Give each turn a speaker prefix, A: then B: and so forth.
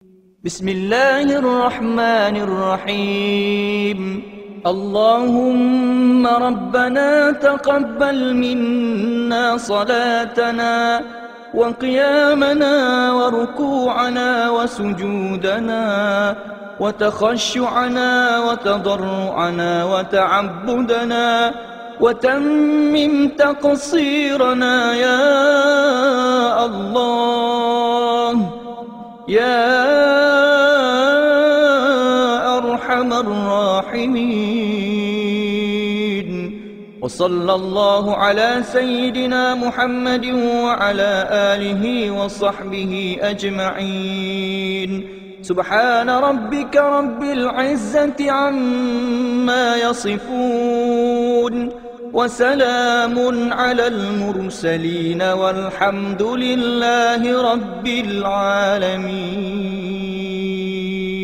A: بسم الله الرحمن الرحيم. اللهم ربنا تقبل منا صلاتنا وقيامنا وركوعنا وسجودنا وتخشعنا وتضرعنا وتعبدنا وتمم تقصيرنا يا الله يا أرحم الراحمين. وصلى الله على سيدنا محمد وعلى آله وصحبه أجمعين. سبحان ربك رب العزة عما يصفون وسلام على المرسلين والحمد لله رب العالمين.